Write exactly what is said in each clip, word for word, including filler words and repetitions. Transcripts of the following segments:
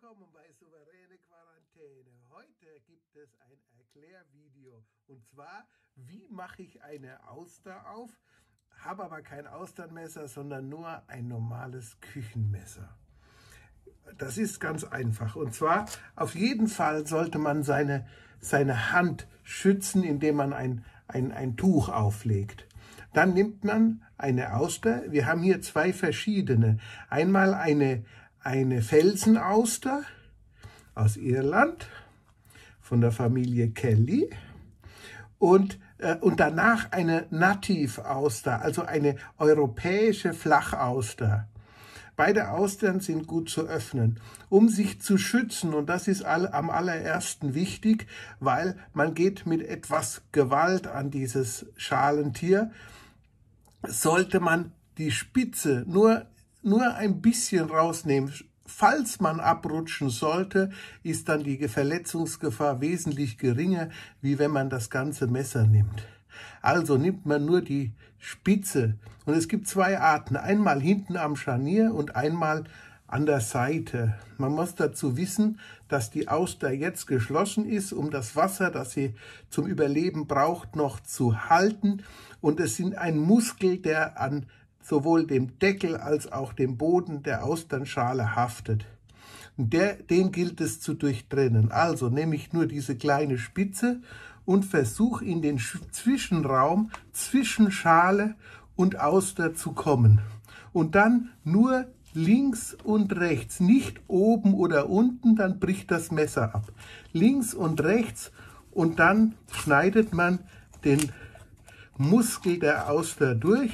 Willkommen bei Souveräne Quarantäne. Heute gibt es ein Erklärvideo und zwar, wie mache ich eine Auster auf, habe aber kein Austernmesser, sondern nur ein normales Küchenmesser. Das ist ganz einfach und zwar, auf jeden Fall sollte man seine, seine Hand schützen, indem man ein, ein, ein Tuch auflegt. Dann nimmt man eine Auster, wir haben hier zwei verschiedene, einmal eine Eine Felsenauster aus Irland von der Familie Kelly und, äh, und danach eine Nativ-Auster, also eine europäische Flachauster. Beide Austern sind gut zu öffnen, um sich zu schützen, und das ist all, am allerersten wichtig, weil man geht mit etwas Gewalt an dieses Schalentier, sollte man die Spitze nur nur ein bisschen rausnehmen. Falls man abrutschen sollte, ist dann die Verletzungsgefahr wesentlich geringer, wie wenn man das ganze Messer nimmt. Also nimmt man nur die Spitze. Und es gibt zwei Arten. Einmal hinten am Scharnier und einmal an der Seite. Man muss dazu wissen, dass die Auster jetzt geschlossen ist, um das Wasser, das sie zum Überleben braucht, noch zu halten. Und es sind ein Muskel, der an sowohl dem Deckel als auch dem Boden der Austernschale haftet. Und der, den gilt es zu durchtrennen. Also nehme ich nur diese kleine Spitze und versuche in den Zwischenraum zwischen Schale und Auster zu kommen. Und dann nur links und rechts, nicht oben oder unten, dann bricht das Messer ab. Links und rechts und dann schneidet man den Muskel der Auster durch.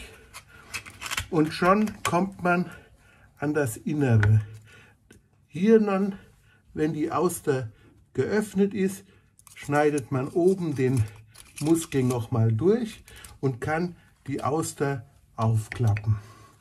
Und schon kommt man an das Innere. Hier dann, wenn die Auster geöffnet ist, schneidet man oben den Muskel nochmal durch und kann die Auster aufklappen.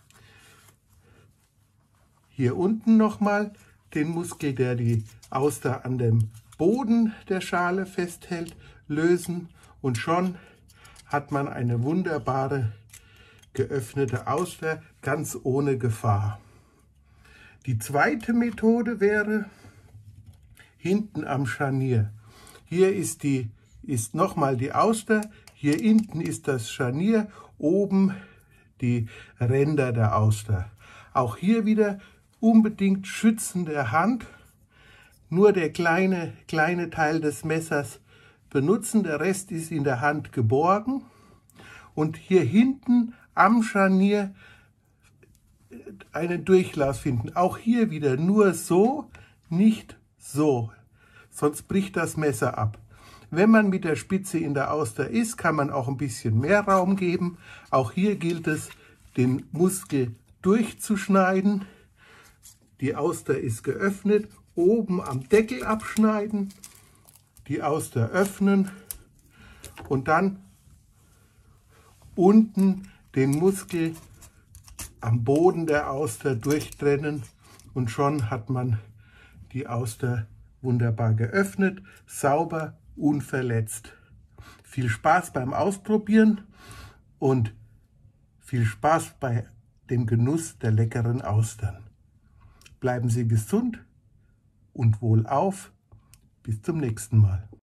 Hier unten nochmal den Muskel, der die Auster an dem Boden der Schale festhält, lösen und schon hat man eine wunderbare geöffnete Auster, ganz ohne Gefahr. Die zweite Methode wäre hinten am Scharnier. Hier ist, die, ist nochmal die Auster, hier hinten ist das Scharnier, oben die Ränder der Auster. Auch hier wieder unbedingt Schützen der Hand, nur der kleine, kleine Teil des Messers benutzen, der Rest ist in der Hand geborgen. Und hier hinten am Scharnier einen Durchlauf finden. Auch hier wieder nur so, nicht so, sonst bricht das Messer ab. Wenn man mit der Spitze in der Auster ist, kann man auch ein bisschen mehr Raum geben. Auch hier gilt es, den Muskel durchzuschneiden. Die Auster ist geöffnet, oben am Deckel abschneiden, die Auster öffnen und dann unten den Muskel am Boden der Auster durchtrennen und schon hat man die Auster wunderbar geöffnet, sauber, unverletzt. Viel Spaß beim Ausprobieren und viel Spaß bei dem Genuss der leckeren Austern. Bleiben Sie gesund und wohlauf. Bis zum nächsten Mal.